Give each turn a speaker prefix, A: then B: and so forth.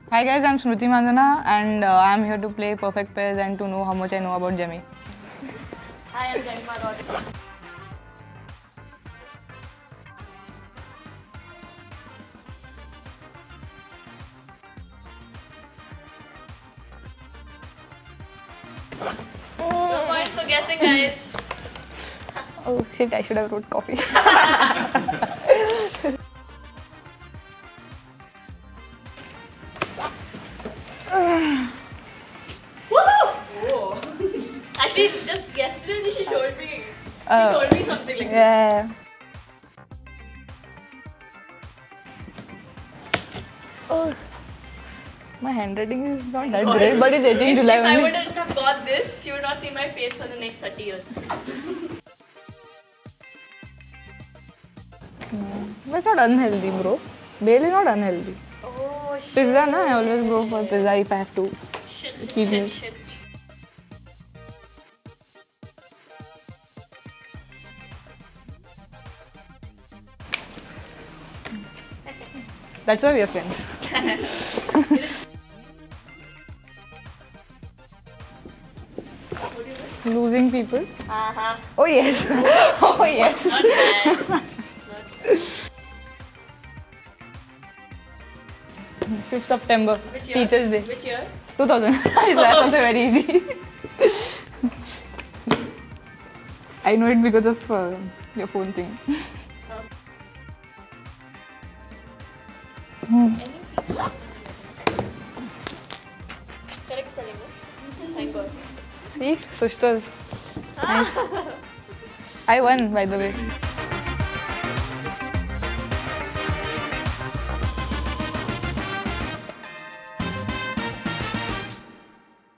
A: Hi guys, I'm Smriti Mandhana and I'm here to play Perfect Pairs and to know how much I know about Jemmy.
B: Hi, I'm Jemimah Rodrigues. No points for guessing, guys.
A: Oh shit, I should have wrote coffee.
B: Woohoo! Actually, just yesterday she showed me. She told me something like
A: Yeah. Oh, my handwriting is not that great, but it's 18 July
B: If
A: only.
B: I wouldn't have got this, she would not see my face for the next 30 years.
A: That's not unhealthy, bro. Bail is not unhealthy.
B: Oh shit.
A: Pizza, na? I always go for pizza if I have to.
B: Shit.
A: That's why we are friends. Losing people. Oh yes. Oh yes.
B: Not bad.
A: 5th September.
B: Which year?
A: Teachers' Day.
B: Which year?
A: 2000. That's also very easy. I know it because of your phone thing.
B: Correct spelling, no? Thank God.
A: See? Sisters. Nice. I won, by the way.